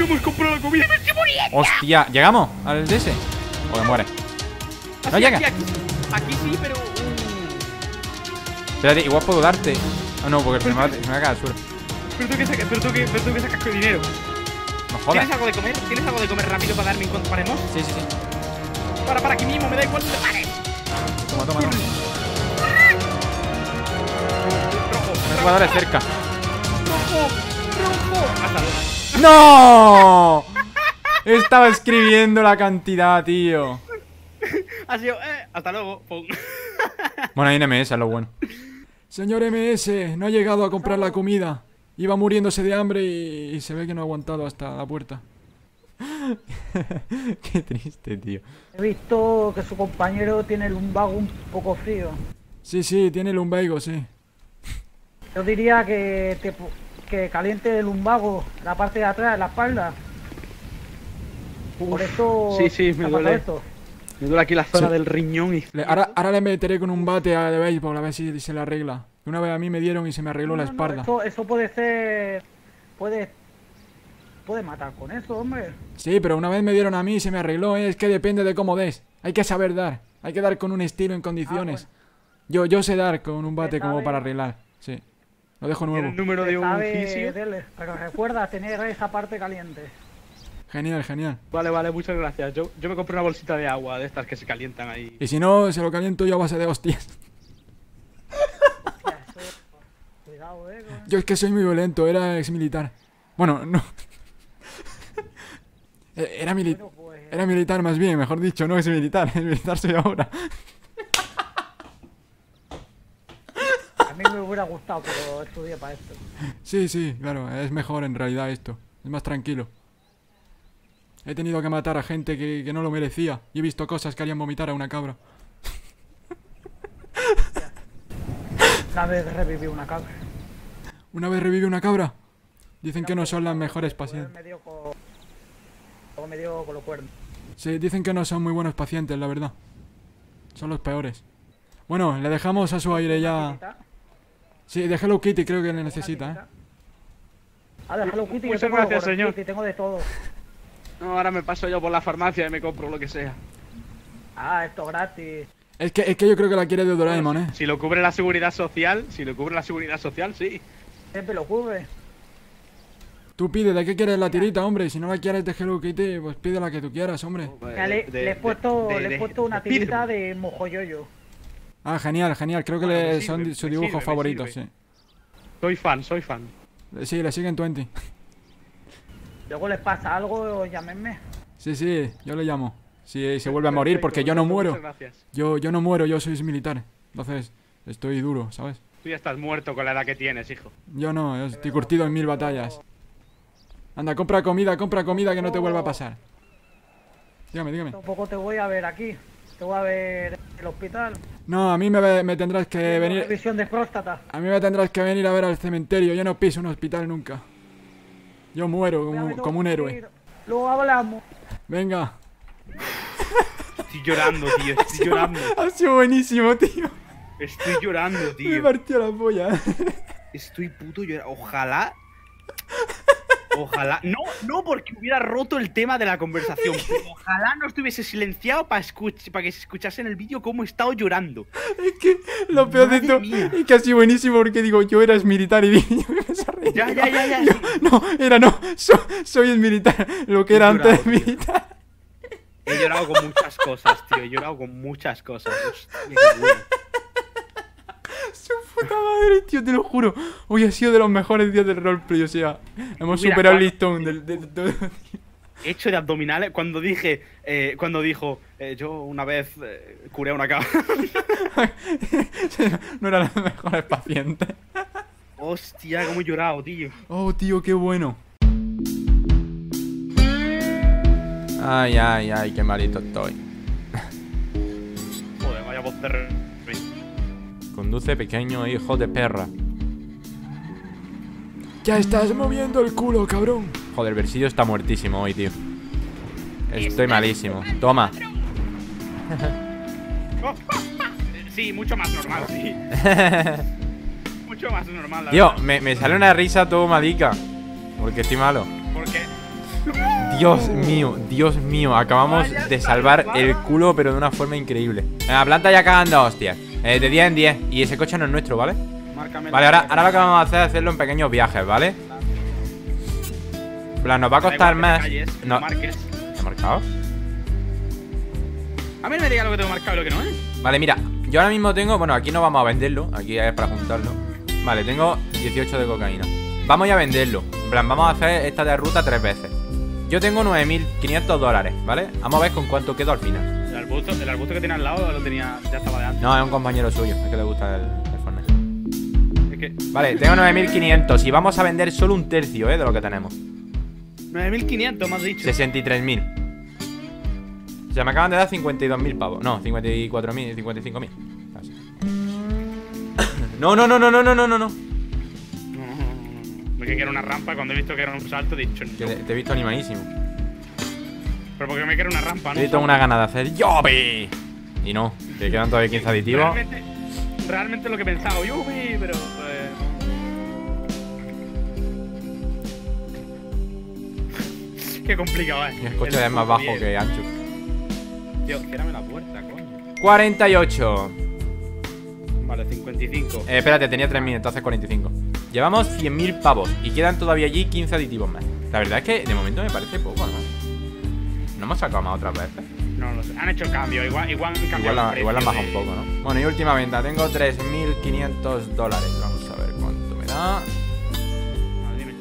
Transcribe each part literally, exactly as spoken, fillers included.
No hemos comprado la comida. ¡Me estoy muriendo! Hostia, ¿llegamos al D S? O me muere. No llega. Aquí, aquí, aquí sí, pero... Uh. Espérate, igual puedo darte. Ah, no, porque se me va, se me va a caer al suelo. Pero tú que sacas, pero tú que, pero tú que sacas con dinero. No jodas. ¿Tienes algo de comer? ¿Tienes algo de comer rápido para darme en cuanto paremos? Sí, sí, sí. Para, para, aquí mismo, me da igual. ¡Vale! Toma, toma, toma. Rojo, Hay jugadores cerca. rojo, rojo. Hasta luego. ¡No! Estaba escribiendo la cantidad, tío. Ha sido, eh, hasta luego. Pum. Bueno, hay un M S, es lo bueno. Señor M S, no ha llegado a comprar la comida. Iba muriéndose de hambre y, y se ve que no ha aguantado hasta la puerta. Qué triste, tío. He visto que su compañero tiene el lumbago un poco frío. Sí, sí, tiene lumbago, sí. Yo diría que, te, que caliente el lumbago, la parte de atrás, la espalda. Por eso sí, sí, me ha pasado duele. esto. Me duele aquí la zona Sí. del riñón y... Le- ahora, ahora le meteré con un bate a- de béisbol a ver si se le arregla. Una vez a mí me dieron y se me arregló la No, no, espalda. eso, eso puede ser... Puede... Puede matar con eso, hombre. Sí, pero una vez me dieron a mí y se me arregló, ¿eh? Es que depende de cómo des. Hay que saber dar. Hay que dar con un estilo en condiciones. Ah, Yo, yo sé dar con un bate Se como sabe. para arreglar. Sí. Lo dejo ¿Tiene nuevo. el número de Se un sabe fisio? dele, pero recuerda tener esa parte caliente. Genial, genial. Vale, vale, muchas gracias. Yo, yo me compré una bolsita de agua de estas que se calientan ahí. Y si no, se lo caliento yo a base de hostias. Hostia, eso- Cuidado, eh. con- Yo es que soy muy violento, era ex militar. Bueno, no. Eh, Era, mili Bueno, pues... era militar más bien, mejor dicho, no es militar. Es militar soy ahora. A mí me hubiera gustado, pero estudié para esto. Sí, sí, claro, es mejor en realidad esto. Es más tranquilo. He tenido que matar a gente que, que no lo merecía. Y he visto cosas que harían vomitar a una cabra. Una vez reviví una cabra. Una vez revive una cabra. Dicen que no son las mejores Pues pacientes. me dio con... Luego me dio con los cuernos. Sí, dicen que no son muy buenos pacientes, la verdad. Son los peores. Bueno, le dejamos a su aire ya. Sí, de Hello Kitty creo que le necesita, ¿eh? Ah, de Hello Kitty, yo Muchas tengo gracias, Hello señor. Kitty, tengo de todo. No, ahora me paso yo por la farmacia y me compro lo que sea. Ah, esto gratis. Es que, es que yo creo que la quiere de Doraemon, ¿eh? Si lo cubre la seguridad social, si lo cubre la seguridad social, sí. Siempre lo cubre. Tú pide, ¿de qué quieres la tirita, hombre? Si no la quieres de Hello Kitty, pues pide la que tú quieras, hombre. Ya le, De- le he de- puesto, de- le he de- puesto una de tirita Spiderman. de mojoyoyo. Ah, genial, genial. Creo que Bueno, le me son sirve, di- su me dibujo sirve, me favorito, sirve. sí. Soy fan, soy fan. Sí, le siguen veinte. Luego les pasa algo, llámenme. Sí, sí, yo le llamo. Si se vuelve a morir, porque yo no Perfecto, muero. Muchas gracias. Yo, yo no muero, yo soy militar. Entonces, estoy duro, ¿sabes? Tú ya estás muerto con la edad que tienes, hijo. Yo no, yo estoy curtido en mil batallas. Anda, compra comida, compra comida que no te vuelva a pasar. Dígame, dígame. Tampoco te voy a ver aquí. Te voy a ver en el hospital. No, a mí me, me tendrás que venir. Revisión de próstata. A mí me tendrás que venir a ver al cementerio. Yo no piso un hospital nunca. Yo muero como, Cuídame, como un no, héroe. Luego hablamos. Venga. Estoy llorando, tío. Estoy llorando. Ha sido buenísimo, tío. Estoy llorando, Me tío. partió la polla. Estoy puto llorando. Ojalá. Ojalá. No, no porque hubiera roto el tema de la conversación. Pero ojalá no estuviese silenciado para para que se escuchase en el vídeo cómo he estado llorando. Es que lo peor de Madre todo mía. es que ha sido buenísimo porque digo, yo eras militar y dije, yo me empecé a reír. Ya, ya, ya, ya. Yo, no, era no, so- soy el militar, lo que He era antes llorado, de tío. militar. He llorado con muchas cosas, tío. He llorado con muchas cosas. Hostia, qué bueno. Su puta madre, tío, te lo juro. Hoy ha sido de los mejores días del roleplay, o sea, hemos Mira, superado el cuando- listón del, de, de todo. He hecho de abdominales cuando dije, eh, cuando dijo, eh, yo una vez eh, curé a una cabra. No eran los mejores pacientes. Hostia, cómo he llorado, tío. Oh, tío, qué bueno. Ay, ay, ay, qué malito estoy. Joder, vaya voz de re- Conduce, pequeño hijo de perra. Ya estás moviendo el culo, cabrón. Joder, Versillo está muertísimo hoy, tío. Estoy malísimo. Toma. Sí, mucho más normal, sí. Mucho más normal, la Tío, verdad. me, me sale una risa todo malica. Porque estoy malo. ¿Por qué? Dios mío, Dios mío. Acabamos Vaya de salvar salvada. el culo, pero de una forma increíble. Venga, planta ya cagando, hostias. Eh, de diez en diez. Y ese coche no es nuestro, ¿vale? Márcame Vale, la- ahora, ahora lo que vamos a hacer es hacerlo en pequeños viajes, ¿vale? En plan, nos va a Da costar igual que te más. calles, que No. lo marques. ¿He marcado? A mí no me diga lo que tengo marcado y lo que no, ¿eh? Vale, mira, yo ahora mismo tengo. Bueno, aquí no vamos a venderlo. Aquí es para juntarlo. Vale, tengo dieciocho de cocaína. Vamos ya a venderlo. En plan, vamos a hacer esta de ruta tres veces. Yo tengo nueve mil quinientos dólares, ¿vale? Vamos a ver con cuánto quedo al final. El arbusto, el arbusto que tiene al lado lo tenía, ya estaba de antes. No, es un compañero suyo. Es que le gusta el, el Fortnite. Es que Vale, tengo nueve mil quinientos y vamos a vender solo un tercio, ¿eh? De lo que tenemos. nueve mil quinientos me has dicho. sesenta y tres mil. O sea, me acaban de dar cincuenta y dos mil pavos. No, cincuenta y cuatro mil, cincuenta y cinco mil. Así. No, no, no, no, no, no, no, no. No, no, no, no, no. Me creí que era una rampa, cuando he visto que era un salto he dicho Que no. te, te he visto animadísimo. Pero porque me que era una rampa, ¿no? He visto una gana de hacer ¡Yobi! Y no, te quedan todavía quince aditivos. Realmente, realmente lo que pensaba, Yubi, pero pues, no. Qué complicado, eh. Y el coche es más bajo que ancho. Tío, ciérrame la puerta, coño. cuarenta y ocho. Vale, cincuenta y cinco. Eh, espérate, tenía tres mil, entonces cuarenta y cinco. Llevamos cien mil pavos y quedan todavía allí quince aditivos más. La verdad es que de momento me parece poco, ¿no? ¿No hemos sacado más otras veces? No lo sé. Han hecho el cambio. Igual, igual han cambiado. Igual, la, el igual la han precio bajado un de- poco, ¿no? Bueno, y última venta. Tengo tres mil quinientos dólares. Vamos a ver cuánto me da. Ah, dime.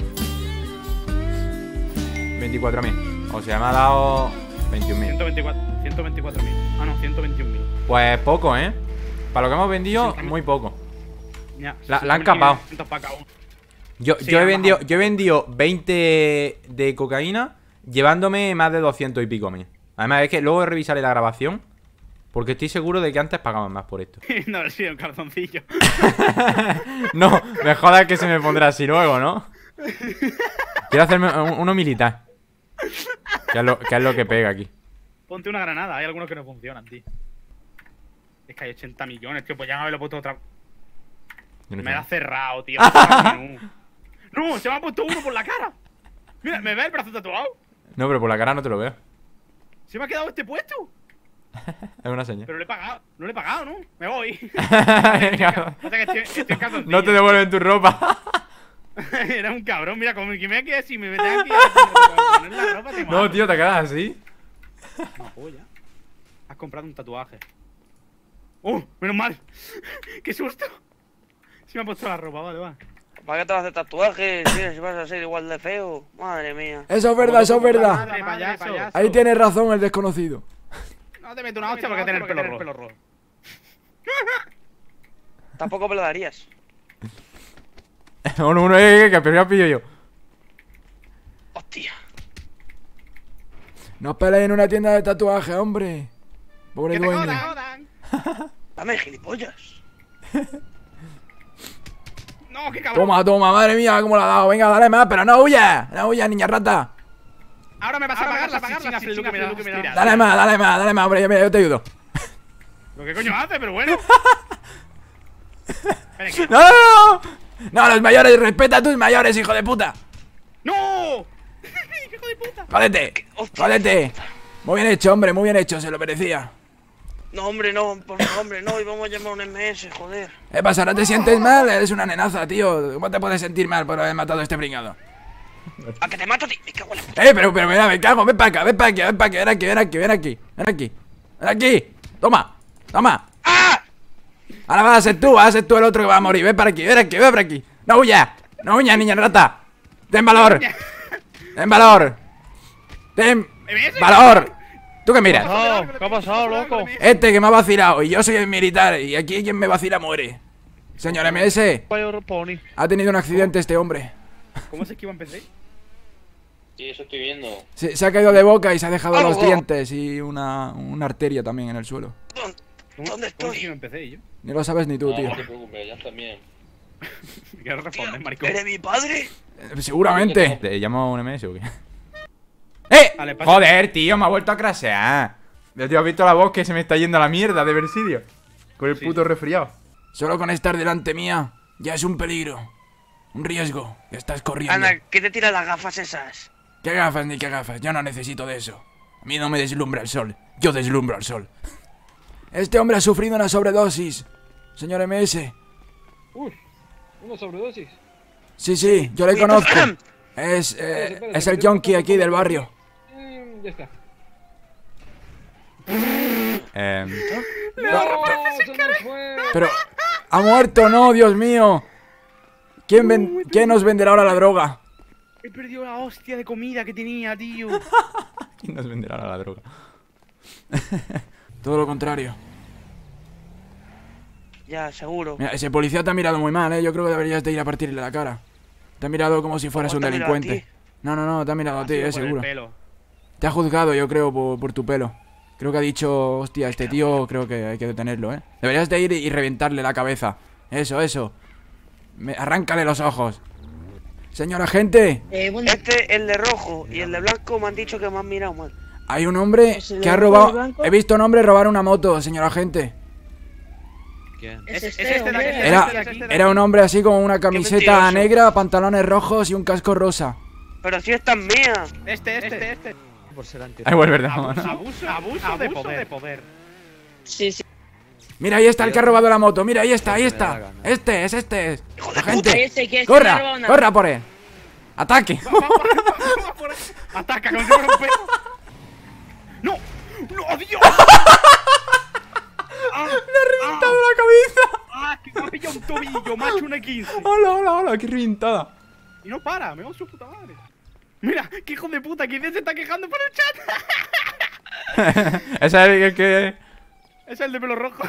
veinticuatro mil. O sea, me ha dado veintiún mil. ciento veinticuatro ciento veinticuatro mil. Ah, no, ciento veintiún mil. Pues poco, ¿eh? Para lo que hemos vendido, Sí, muy poco. Ya. La- la han capado. Para cada uno. Yo, Sí, yo, he han vendido, bajado. yo he vendido veinte de cocaína, llevándome más de doscientos y pico mil. Además, es que luego revisaré la grabación, porque estoy seguro de que antes pagaban más por esto. No, sí, un calzoncillo. No, me jodas que se me pondrá así luego, ¿no? Quiero hacerme un- uno militar. Que es, lo, que es lo que pega aquí. Ponte una granada. Hay algunos que no funcionan, tío. Es que hay ochenta millones, tío. Pues ya me haberlo puesto otra. Yo no Me sé. la ha cerrado, tío. No, se me ha puesto uno por la cara. Mira, ¿me ves el brazo tatuado? No, pero por la cara no te lo veo. Se me ha quedado este puesto. Es una señal. Pero le he pagado. No le he pagado, ¿no? Me voy. Venga. O sea que estoy, estoy en calzoncillo. No te devuelven tu ropa. Era un cabrón. Mira, como que me quedé así, me metí aquí. a poner la ropa, te No, mato. tío, te quedas así. Una polla. Has comprado un tatuaje. ¡Uh! ¡Menos mal! ¡Qué susto! Se me ha puesto la ropa, vale, va. ¿Para qué te vas a hacer tatuajes? Tío, si vas a ser igual de feo. Madre mía. Eso es verdad, eso es verdad. Madre, payaso. Ahí tienes razón el desconocido. No te meto una hostia porque tienes el pelo rojo. Tampoco me lo darías. Uno, uno, eh, eh, que primero pillo yo. Hostia. No os peleéis en una tienda de tatuaje, hombre. Pobre ¡Que te dueño. jodan, jodan! Dame gilipollas. ¡No, qué cabrón! Toma, toma, madre mía, cómo la ha dado. Venga, dale más, pero no huyas. No huyas, niña rata. Ahora me vas a pagar las chichinas el que me das tiras. Dale más, dale más, dale más, hombre. Mira, yo te ayudo. ¿Lo que coño hace? Pero bueno. Espera, que- ¡No, no, no! No, los mayores, respeta a tus mayores, hijo de puta. ¡No! ¡Hijo de puta! Jódete, Hostia. jódete. Muy bien hecho, hombre, muy bien hecho, se lo merecía. No, hombre, no. Por favor, hombre, no. Y vamos a llamar a un M S, joder. ¿Qué pasa? ¿No te sientes mal? Eres una nenaza, tío. ¿Cómo te puedes sentir mal por haber matado a este pringado? A que te mato a ti. Me cago en la puta. Eh, pero, pero, mira, me cago, ven para acá, ven para aquí, ven para aquí, ven aquí, ven aquí, ven aquí, ven aquí, ven aquí. Toma, toma. ¡Ah! Ahora vas a ser tú, vas a ser tú el otro que va a morir. Ven para aquí, ven aquí, ven para aquí. No huyas, no huyas, niña rata. Ten valor, ten valor. Ten valor. ¿Tú qué miras? ¿Qué ha pasado, loco? Este que me ha vacilado y yo soy el militar y aquí quien me vacila muere. Señor M S, ha tenido un accidente este hombre. ¿Cómo se esquiva en P C? Sí, eso estoy viendo. Se, se ha caído de boca y se ha dejado Ah, los oh. dientes y una, una arteria también en el suelo. ¿Dónde, ¿Cómo, ¿Dónde ¿Cómo estoy? esquiva en P C yo? Ni lo sabes ni tú, No, tío. no te preocupes, ya también. Me quiero Tío, responder, maricón. ¿eres mi padre? Eh, Seguramente. ¿Te llamo a un M S o qué? ¡Eh! Vale, pasa. Joder, tío, me ha vuelto a crasear. Ya tío, has visto la voz que se me está yendo a la mierda de Versidio. Con el Sí. puto resfriado. Solo con estar delante mía ya es un peligro. Un riesgo que estás corriendo. Anda, ¿qué te tiran las gafas esas? ¿Qué gafas ni qué gafas? Yo no necesito de eso. A mí no me deslumbra el sol. Yo deslumbro al sol. Este hombre ha sufrido una sobredosis. Señor M S. Uy, una sobredosis. Sí, sí, yo le conozco. Es, eh, es el yonki aquí del barrio. Mm, ya está. Eh, ¡No! ¡Se nos fue! Pero... ¡Ha muerto! ¡No, Dios mío! ¿Quién, ven- ¿Quién nos venderá ahora la droga? He perdido la hostia de comida que tenía, tío. ¿quién nos venderá ahora la droga? Todo lo contrario. Ya, seguro. Mira, ese policía te ha mirado muy mal, ¿eh? Yo creo que deberías de ir a partirle la cara. Te ha mirado como si fueras ¿Cómo un te ha mirado a delincuente. ti? No, no, no, te ha mirado a ti, eh, Por el seguro. pelo. Te ha juzgado, yo creo, por, por tu pelo. Creo que ha dicho, hostia, este tío creo que hay que detenerlo, ¿eh? Deberías de ir y reventarle la cabeza. Eso, eso. Me, arráncale los ojos. Señor agente, Eh, bueno, Este, el de rojo y el de blanco me han dicho que me han mirado mal. hay un hombre ¿Es el que ha rojo y robado... blanco? He visto a un hombre robar una moto, señor agente. es Es- este, es este de hombre. aquí, Era, este de aquí. era un hombre así con una camiseta mentiroso. negra, pantalones rojos y un casco rosa. Pero si esta es mía. Este, este, este. Ahí vuelve, ¿verdad? Abuso, abuso, abuso de poder. de poder. Sí, sí. Mira, ahí está el que ha robado la moto. Mira, ahí está, ahí está. Este es, este es. Agente, Ese que este me ha robado corra, una- corra por él. Ataque. Ataca como si fuera un perro. ¡No! ¡No, Dios! ¡Ah! ¡Le ha reventado la cabeza! ¡Ah! Que me ha pillado un tobillo, macho, una quince. Hola, hola, hola, qué reventada. Y no para, me va a su puta madre. Mira, qué hijo de puta, que se está quejando por el chat. Ese es el que... Es el de pelo rojo.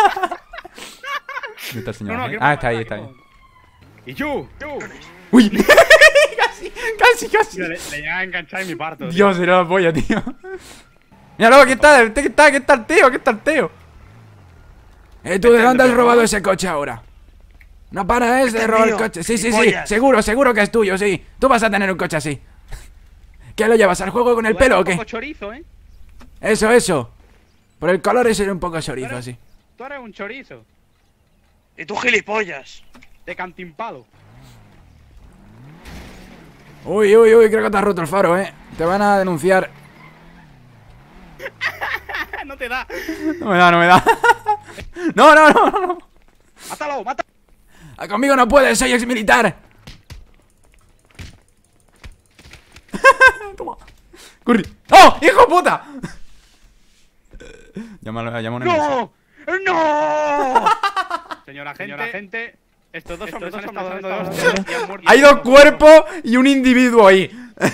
¿Dónde está el señor? No, no, agente? que Ah, no está ahí, para, está que ahí. no. Y yo, yo. Uy. casi, casi, casi. Tío, le, le llega a enganchar en mi parto. tío. Dios, era la polla, tío. Mira, luego, aquí está, aquí está, aquí está el tío, aquí está el tío. Eh, ¿tú de dónde has robado ese coche ahora? No para, es de Este robar el mío, coche. Sí, sí, sí, gilipollas. seguro, seguro que es tuyo, sí. Tú vas a tener un coche así. ¿Qué lo llevas al juego con el Tú eres pelo o un qué? poco chorizo, ¿eh? Eso, eso. Por el color es un poco chorizo, Pero- así. Tú eres un chorizo. Y tú gilipollas. De cantimpalo. Uy, uy, uy, creo que te has roto el faro, eh. Te van a denunciar. No te da. No me da, no me da. No, no, no, no. Mátalo, mátalo. Ah, conmigo no puedes, soy ex militar. Toma. Corre. ¡Oh, hijo de puta! Llámalo, llama a una ¡No! ¡No! Señora gente, Señora gente, estos dos hombres han estado dando de hostias y han muerto. Hay dos cuerpos y un individuo ahí.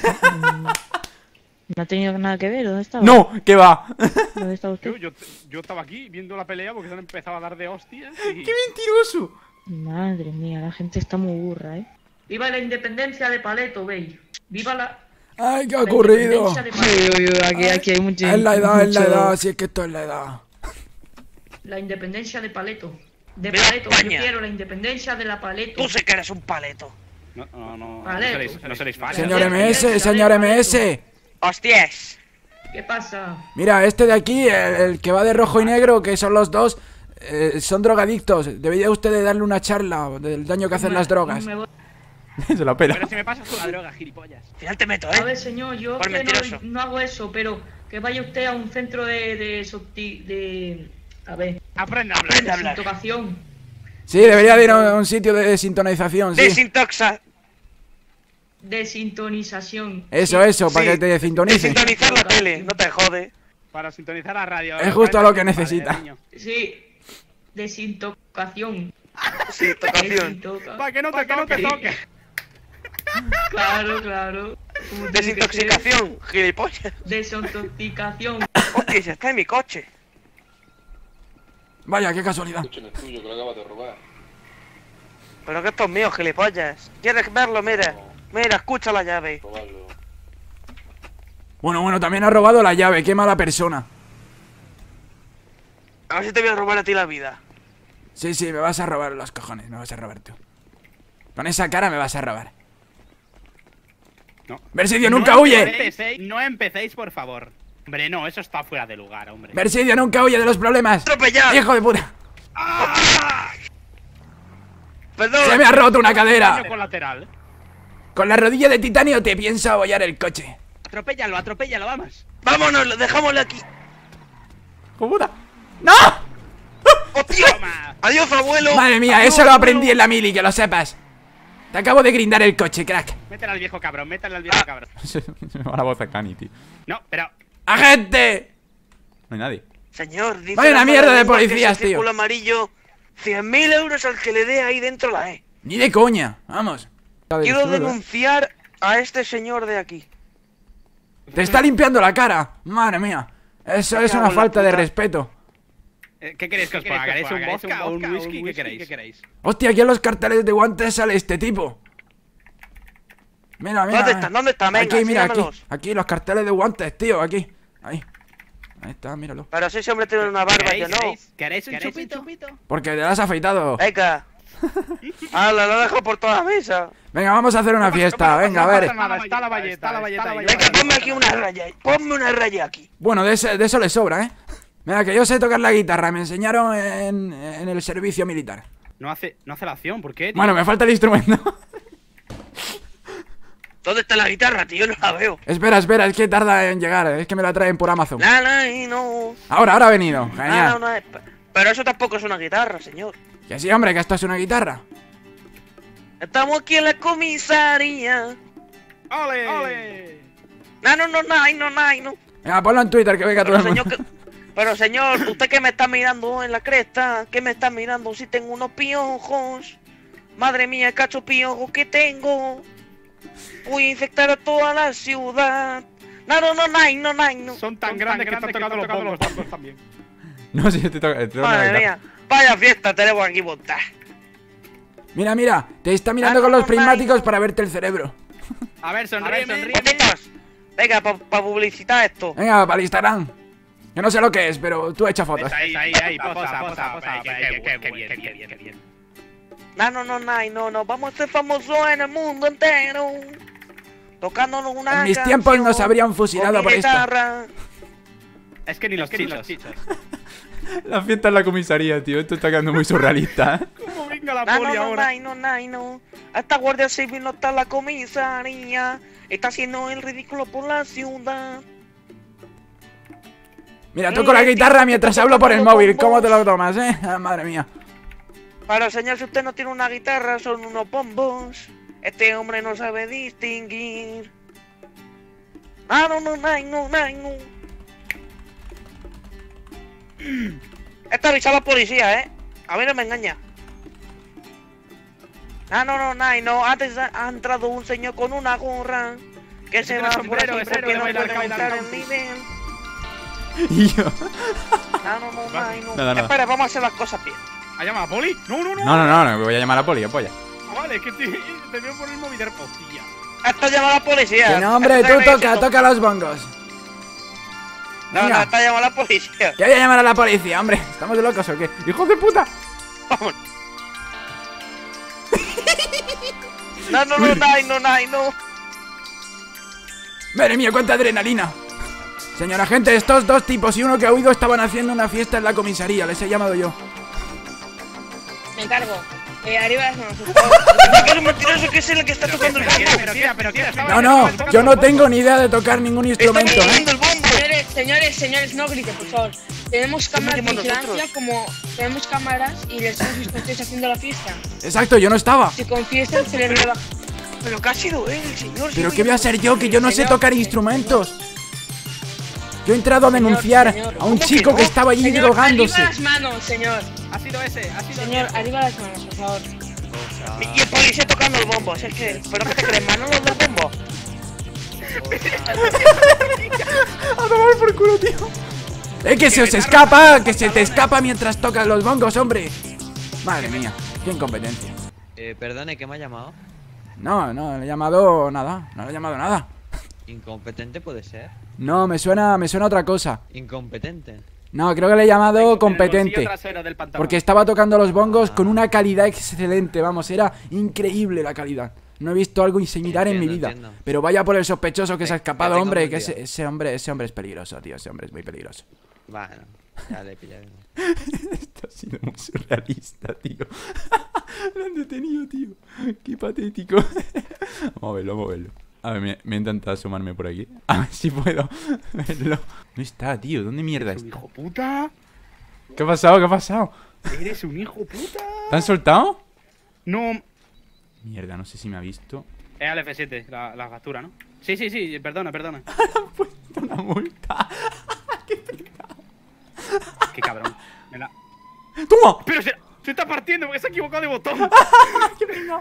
No ha tenido nada que ver, ¿dónde estaba? No, que va. ¿Dónde está usted? Yo, yo, yo estaba aquí viendo la pelea porque se han empezado a dar de hostias y... ¡Qué mentiroso! Madre mía, la gente está muy burra, ¿eh? Viva la independencia de Paleto, Bey. Viva la, Ay, ¿qué ha la ocurrido? independencia de Paleto. Uy, uy, uy, aquí, aquí hay mucho... Es la edad, es la mucho- edad, si es que esto es la edad. La independencia de Paleto. De ¡Viva Paleto, yo España! quiero la independencia de la Paleto. Tú sé que eres un paleto. No, no, no, Vale. no seréis, no seréis fans. Señor M S, señor M S. ¡Hostias! ¿Qué pasa? Mira, este de aquí, el, el que va de rojo y negro, que son los dos, eh, son drogadictos. Debería usted de darle una charla del daño que hacen las drogas. Me voy- Se la pela. Pero si me pasas tú la droga, gilipollas. Al final te meto, A ¿eh? ver, señor, yo Por que mentiroso. no, no hago eso, pero que vaya usted a un centro de... de, subti- de a ver, Aprende a hablar. Aprende a hablar. desintoxicación. Sí, debería de ir a un sitio de sintonización, sí. Desintoxa. Desintonización. Eso, eso, para Sí. que te sintonicen. Desintonizar la tele, no te jode. Para sintonizar la radio. Es justo lo que Vale, necesita. niño. Sí. Desintoxicación. Desintoxicación. Desintoca- Para que no te, que no te toque. Claro, claro. Como tiene que ser. Desintoxicación, gilipollas. Desintoxicación. Hostia, si está en mi coche. Vaya, qué casualidad. Escucha, no es tuyo, que lo acabas de robar. Pero que esto es mío, gilipollas. ¿Quieres verlo? Mira. Mira, escucha la llave. Robarlo. Bueno, bueno, también ha robado la llave, qué mala persona. A ver si te voy a robar a ti la vida. Sí, sí, me vas a robar los cojones, me vas a robar tú. Con esa cara me vas a robar. No. Mersidio, No nunca huye. empecéis, no empecéis, por favor. Hombre, no, eso está fuera de lugar, hombre. Mersidio, nunca huye de los problemas. ¡Atropellar! Hijo de puta. Perdón. Se me ha roto una cadera. Daño colateral. Con la rodilla de titanio te pienso abollar el coche. Atropéllalo, atropéllalo, vamos. Vámonos, dejámosle aquí. ¡Puta! ¡No! ¡Hostia! ¡Adiós, abuelo! Madre mía, Adiós, eso lo abuelo. aprendí en la mili, que lo sepas. Te acabo de grindar el coche, crack. Métele al viejo cabrón, métele al viejo cabrón. Se me va la voz a Cani, tío. No, pero... ¡Agente! No hay nadie. Señor, dice Vaya la una mierda de lengua que policías, ese tío. círculo amarillo, cien mil euros al que le dé ahí dentro la E. Ni de coña, vamos. Quiero denunciar a este señor de aquí. Te está limpiando la cara. Madre mía. Eso es una falta de respeto. Eh, ¿Qué queréis que os ponga? ¿Queréis un vodka o un whisky? ¿Qué queréis? ¿Qué queréis? Hostia, aquí en los carteles de guantes sale este tipo. Mira, mira. ¿Dónde están? ¿Dónde están? Venga, Aquí, mira, aquí. enséñamelos. Aquí los carteles de guantes, tío, aquí. Ahí. Ahí está, míralo. Pero si ese hombre tiene una barba, yo no. ¿Queréis un chupito? Porque te la has afeitado. Venga. Hala, lo dejo por toda la mesa. Venga, vamos a hacer una fiesta. Venga, a ver. Está la valleta, está la valleta. Venga, ponme aquí una raya. Ponme una raya aquí. Bueno, de, ese- de eso le sobra, ¿eh? Mira, que yo sé tocar la guitarra. Me enseñaron en, en el servicio militar. No hace, no hace la acción, ¿por qué, tío? Bueno, me falta el instrumento. ¿Dónde está la guitarra, tío? No la veo. Espera, espera, es que tarda en llegar. Es que me la traen por Amazon. La, la, y no. Ahora, ahora ha venido. La, Genial. no, no es- Pero eso tampoco es una guitarra, señor. Que sí, hombre, que esto es una guitarra. Estamos aquí en la comisaría. ¡Ole! ¡Ole! No, no, no, no, no, no, no. Venga, ponlo en Twitter, que venga todo Pero el señor, mundo. que- pero señor, usted que me está mirando en la cresta, que me está mirando si tengo unos piojos. Madre mía, el cacho piojo que tengo. Voy a infectar a toda la ciudad. No, no, no, no, no, no, no. Son tan grandes que están tocando los bongos también. No sé si te toca. te toca Madre una mía, vaya fiesta tenemos aquí montada. Mira, mira, te está mirando Ah, con no, los no, prismáticos no. para verte el cerebro. A ver, sonríe, sonríe. Potitos, venga, para publicitar esto. Venga, para el Instagram. Yo no sé lo que es, pero tú echa fotos. Ahí, ahí, ahí, posa, posa, posa. Qué bien, qué bien, qué bien, qué bien. No, no, no, no, no, no, vamos a ser famosos en el mundo entero. Tocándonos una En mis tiempos canción nos habrían con fusilado mi por esto. guitarra. Es que ni los chichos. La fiesta en la comisaría, tío. Esto está quedando muy surrealista, ¿eh? ¿Cómo venga la No, no, poli no, ahora? no, no, no, no. Esta guardia civil no está en la comisaría. Está haciendo el ridículo por la ciudad. Mira, toco la guitarra mientras hablo por el móvil. ¿Cómo te lo tomas, eh? Ah, madre mía. Para señor, si usted no tiene una guitarra, son unos bombos. Este hombre no sabe distinguir. Ah, no, no, no, no, no, no. Esta avisa a la policía, ¿eh? A ver, no me engaña. Ah, no, no, no, no. Antes ha, ha entrado un señor con una gorra. Que se tiene va por sombrero, aquí ese porque puede no bailar puede country. aumentar el nivel. Y yo. Ah, no, no, no, no. Nada, nada. Espera, vamos a hacer las cosas bien. ¿Ha llamado a la poli? No, no, no. No, no, no, no, me voy a llamar a la poli, polla. Ah, vale, es que te, te veo por el móvil de hostia. Esto llama a la policía. Que no, hombre, Esto tú está toca, diciendo- toca los bongos. No, no, Venga. está llamando a la policía. Que voy a llamar a la policía, hombre. ¿Estamos de locos o qué? ¡Hijo de puta! Vamos. No, no, no, no, no, no, no. Madre mía, cuánta adrenalina. Señor agente, estos dos tipos y uno que ha huido estaban haciendo una fiesta en la comisaría. Les he llamado yo. Me encargo. Eh, arriba las manos, por favor. ¿Qué es un mentiroso que es el que está tocando el bombo? Pero tira, pero tira. estaba- No, no, yo no tengo ni idea de tocar ningún Está instrumento, ¿eh? tocando el bombo. Señores, señores, señores, no griten, por favor. Tenemos cámaras de hacemos vigilancia, nosotros? como tenemos cámaras y les hemos visto a ustedes haciendo la fiesta. Exacto, yo no estaba. Si confiesan, se les rebaja. Pero que ha sido él, señor. ¿Pero Si qué voy a hacer yo? Que yo no sé tocar instrumentos. Yo he entrado a Señor, denunciar señor, a un ¿cómo chico que que no? estaba allí Señor, drogándose. arriba las manos, señor. Ha sido ese, ha sido Señor, arriba las manos, por favor. Y el policía tocando el bombo. Si es que. ¿Pero qué te crees, Manolo del bombo? A tomar por culo, tío. ¡Eh, que se os escapa! ¡Que se te escapa mientras tocas los bongos, hombre! Madre mía, qué incompetencia. Eh, perdone, ¿qué me ha llamado? No, no, le he llamado nada. No le he llamado nada. ¿Incompetente puede ser? No, me suena, me suena otra cosa. ¿Incompetente? No, creo que le he llamado En el bolsillo competente. trasero del pantalón. Porque estaba tocando los bongos con una calidad excelente. Vamos, era increíble la calidad. No he visto algo similar en mi Entiendo, vida. entiendo. Pero vaya por el sospechoso que se ha Ve- escapado, vete hombre. con Que tu ese, tía. ese hombre, ese hombre es peligroso, tío. Ese hombre es muy peligroso. Bueno, ya le pillaré. Esto ha sido muy surrealista, tío. Lo han detenido, tío. Qué patético. Vamos a verlo, vamos a verlo. A ver, me, me he intentado asomarme por aquí. A ver si puedo verlo. No está, tío. ¿Dónde mierda ¿Eres un está? hijo puta? ¿Qué ha pasado? ¿Qué ha pasado? ¿Eres un hijo puta? ¿Te han soltado? No. Mierda, no sé si me ha visto. Es al F siete, la, la captura, ¿no? Sí, sí, sí, perdona, perdona. Puesto una multa. Qué cabrón. Me la... ¡Toma! Pero se, se está partiendo porque se ha equivocado de botón. ¡Qué pena!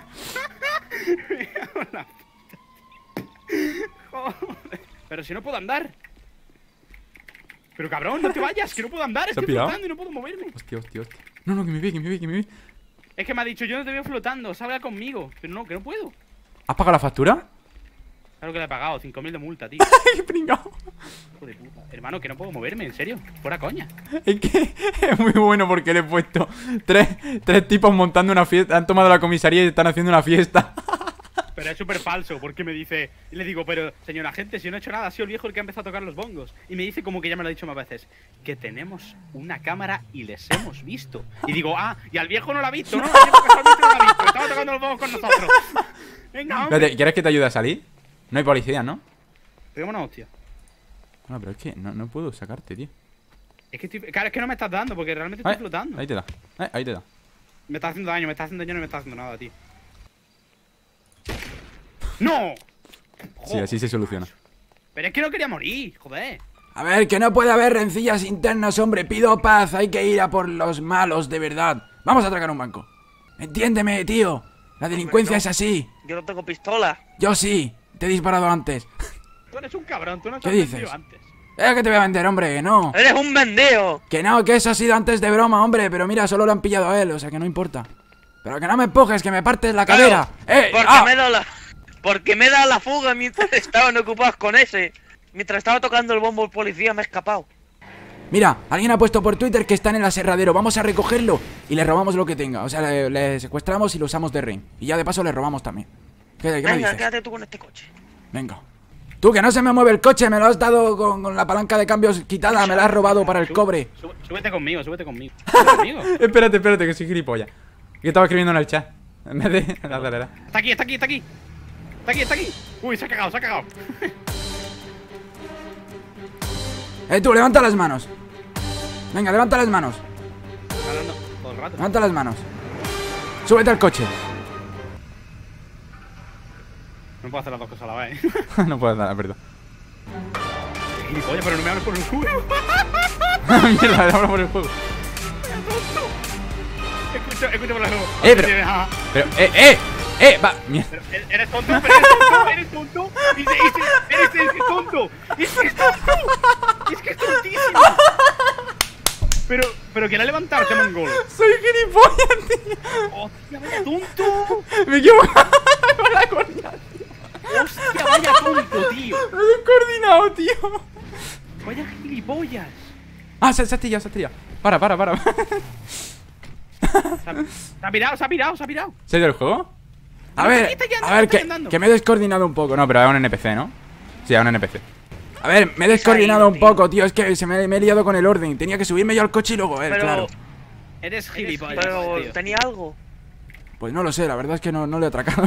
Joder. Pero si no puedo andar. Pero cabrón, no te vayas, que no puedo andar. ¿Se ha Estoy pirado? flotando y no puedo moverme. Hostia, hostia, hostia. No, no, que me ve, que me ve, que me ve. Es que me ha dicho, yo no te veo flotando, salga conmigo. Pero no, que no puedo. ¿Has pagado la factura? Claro que le he pagado, cinco mil de multa, tío. ¡Qué pringao! Hijo de puta. Hermano, que no puedo moverme, en serio. Fuera coña. Es que es muy bueno porque le he puesto tres, tres tipos montando una fiesta. Han tomado la comisaría y están haciendo una fiesta. Pero es súper falso, porque me dice... Y le digo, pero señora gente, si yo no he hecho nada, ha sido el viejo el que ha empezado a tocar los bongos. Y me dice, como que ya me lo ha dicho más veces, que tenemos una cámara y les hemos visto. Y digo, ah, y al viejo no lo ha visto, ¿no? Al viejo casualmente no lo ha visto, estaba tocando los bongos con nosotros. Venga, hombre. Espérate, ¿quieres que te ayude a salir? No hay policía, ¿no? Peguemos una hostia. No, pero es que no, no puedo sacarte, tío. Es que estoy... Claro, es que no me estás dando, porque realmente estoy Ahí, flotando. ahí te da, eh, ahí te da. Me está haciendo daño, me está haciendo daño y no me está haciendo nada, tío. ¡No! Sí, así se soluciona. Pero es que no quería morir, joder. A ver, que no puede haber rencillas internas, hombre. Pido paz, hay que ir a por los malos, de verdad. Vamos a atracar un banco. Entiéndeme, tío. La delincuencia no. es así. Yo no tengo pistola. Yo sí, te he disparado antes. Tú eres un cabrón, tú no ¿Qué has dices? vendido antes. Eh, que te voy a vender, hombre, que no. ¡Eres un mendeo! Que no, que eso ha sido antes de broma, hombre. Pero mira, solo lo han pillado a él, o sea que no importa. Pero que no me empujes, que me partes la cadera. ¡Eh! Porque ¡Ah! me he dado la... Porque me he dado la fuga mientras estaban ocupados con ese. Mientras estaba tocando el bombo el policía me he escapado. Mira, alguien ha puesto por Twitter que está en el aserradero. Vamos a recogerlo y le robamos lo que tenga. O sea, le, le secuestramos y lo usamos de rehén. Y ya de paso le robamos también. ¿Qué, qué me Venga, dices? quédate tú con este coche. Venga. Tú, que no se me mueve el coche. Me lo has dado con, con la palanca de cambios quitada. Me la has robado para el cobre. Sú- Súbete conmigo, súbete conmigo. Súbete conmigo. Espérate, espérate, que soy gilipollas. Que estaba escribiendo en el chat. En vez de la acelera. Está aquí, está aquí, está aquí. Está aquí, está aquí. Uy, se ha cagado, se ha cagado. Eh, tú, levanta las manos. Venga, levanta las manos. Está hablando todo el rato. Levanta las manos. Súbete al coche. No puedo hacer las dos cosas a la vez. No puedo nada, perdón. Oye, pero no me hables por el juego. Mierda, le hablo por el juego. Escucha, escucha por el juego. Eh, pero- Pero, eh, eh, eh, va. Mierda. Pero eres- eres tonto, pero eres tonto, eres tonto. Dice, dice, eres, eres tonto. Es que es tonto. Es que es tontísimo. Pero, pero que la levantarte, mongol. Soy gilipollas, tío. Hostia, vaya tonto. Me equivoco. Con la coordinada. Hostia, vaya tonto, tío. Me he descoordinado, tío. Vaya gilipollas. Ah, se, se ha tirado, se ha tirado. Para, para, para. Se ha, se ha pirado, se ha pirado, se ha pirado. ¿Se ha ido el juego? A No, ver, está aquí, está a ver, está que, andando. que me he descoordinado un poco. No, pero es un N P C, ¿no? Sí, es un N P C. A ver, me he descoordinado ido, un tío. poco, tío. Es que se me, me he liado con el orden. Tenía que subirme yo al coche y luego él, Pero- claro. Eres gilipollas, Pero tío. tenía algo. Pues no lo sé, la verdad es que no, no le he atracado.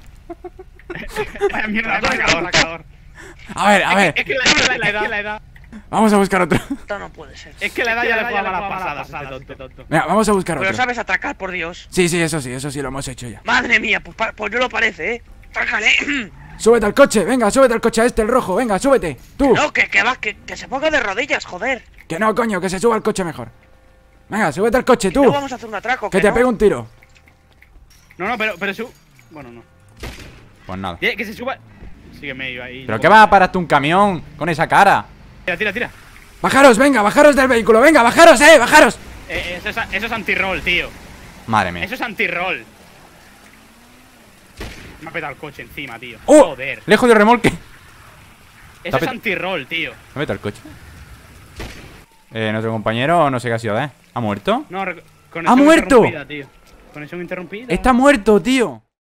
Mierda, atracador, atracador. A ver, a ver. Es que la edad, la edad, la edad. Vamos a buscar otro. Esto no puede ser. Es que la edad ya le juega malas pasadas a este tonto. Venga, vamos a buscar Pero otro. sabes atracar, por Dios. Sí, sí, eso sí, eso sí lo hemos hecho ya. Madre mía, pues, pa- pues no lo parece, ¿eh? Trácale. Súbete al coche, venga, súbete al coche a este, el rojo, venga, súbete. Tú. No, que, que va, que, que se ponga de rodillas, joder. Que no, coño, que se suba al coche mejor. Venga, súbete al coche, tú. No vamos a hacer un atraco. Que te no. pegue un tiro. No, no, pero, pero su... Bueno, no. Pues nada. Que que se suba... Sígueme yo ahí. ¿Pero qué vas a pararte un camión con esa cara? Tira, tira, tira. Bajaros, venga, bajaros del vehículo, venga, bajaros, eh, bajaros. Eh, eso, es, eso es anti-roll, tío. Madre mía. Eso es anti-roll. Me ha petado el coche encima, tío. ¡Oh! Joder. Lejos de remolque. Eso es peta- anti-roll, tío. ¿Me mete el coche? Eh, nuestro compañero, no sé qué ha sido, ¿eh? ¿Ha muerto? No, rec- ¡Ha conexión muerto! interrumpida, tío. Conexión interrumpida. Está muerto, tío.